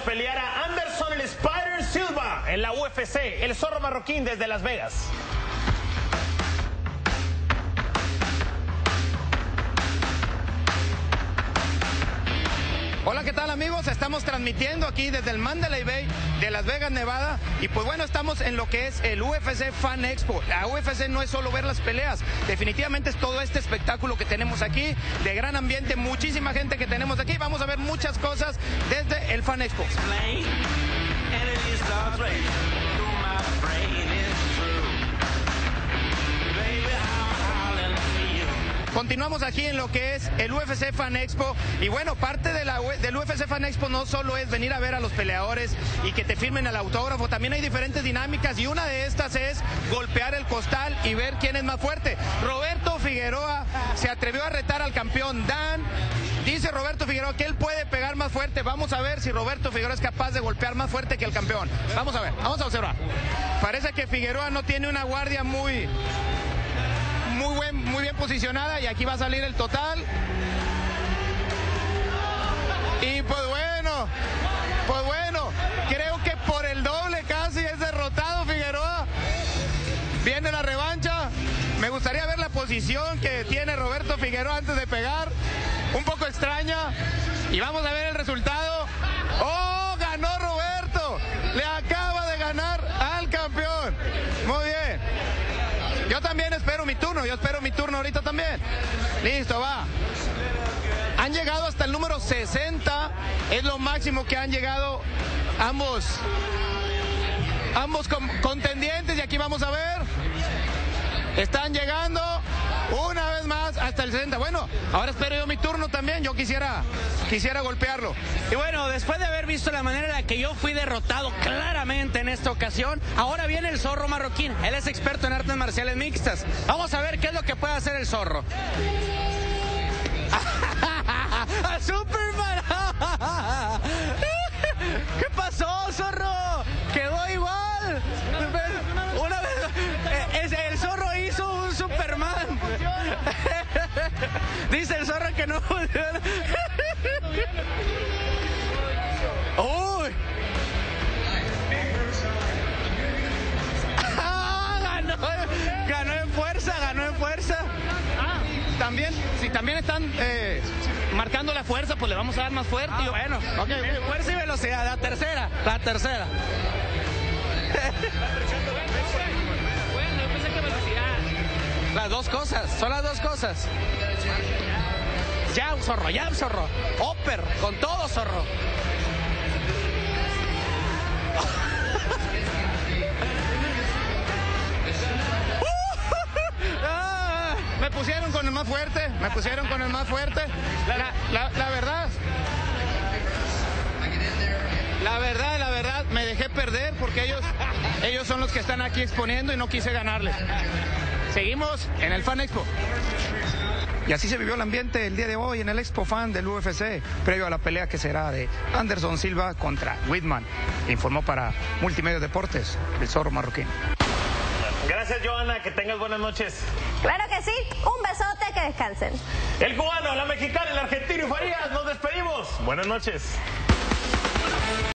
pelear a Anderson el Spider Silva en la UFC, el zorro marroquín desde Las Vegas. Hola, ¿qué tal, amigos? Estamos transmitiendo aquí desde el Mandalay Bay de Las Vegas, Nevada. Y pues bueno, estamos en lo que es el UFC Fan Expo. La UFC no es solo ver las peleas, definitivamente es todo este espectáculo que tenemos aquí, de gran ambiente, muchísima gente que tenemos aquí. Vamos a ver muchas cosas desde el Fan Expo. Continuamos aquí en lo que es el UFC Fan Expo y bueno, parte del UFC Fan Expo no solo es venir a ver a los peleadores y que te firmen el autógrafo, también hay diferentes dinámicas y una de estas es golpear el costal y ver quién es más fuerte. Roberto Figueroa se atrevió a retar al campeón Dan. Dice Roberto Figueroa que él puede pegar más fuerte. Vamos a ver si Roberto Figueroa es capaz de golpear más fuerte que el campeón. Vamos a ver, vamos a observar. Parece que Figueroa no tiene una guardia muy bien posicionada y aquí va a salir el total. Y pues bueno, creo que por el doble casi es derrotado Figueroa. Viene la revancha. Me gustaría ver la posición que tiene Roberto Figueroa antes de pegar. Un poco extraña. Y vamos a ver el resultado. ¡Oh! Ganó Roberto. Le acaba de ganar al campeón. Muy bien. Yo también espero mi turno, ahorita también. Listo, va. Han llegado hasta el número 60, es lo máximo que han llegado ambos contendientes y aquí vamos a ver. Están llegando una vez más hasta el 60. Bueno, ahora espero yo mi turno también. Yo quisiera golpearlo. Y bueno, después de haber visto la manera en la que yo fui derrotado claramente en esta ocasión, ahora viene el zorro marroquín. Él es experto en artes marciales mixtas. Vamos a ver qué es lo que puede hacer el zorro. ¡A Superman! ¿Qué pasó, zorro? Quedó igual. Una vez el zorro hizo un Superman. Dice el zorro que no funciona. ¡Uy! ¡Ah! Ganó en fuerza. También, si también están marcando la fuerza, pues le vamos a dar más fuerte. Bueno, okay. Fuerza y velocidad, la tercera. Las dos cosas, son las dos cosas. Ya, zorro. Upper, con todo, zorro. Me pusieron con el más fuerte. La verdad, me dejé perder porque ellos son los que están aquí exponiendo y no quise ganarles. Seguimos en el Fan Expo. Y así se vivió el ambiente el día de hoy en el Expo Fan del UFC, previo a la pelea que será de Anderson Silva contra Whitman. Informó para Multimedios Deportes el zorro marroquín. Gracias, Joana, que tengas buenas noches. Claro que sí, un besote, que descansen. El cubano, la mexicana, el argentino y Farías, nos despedimos. Buenas noches.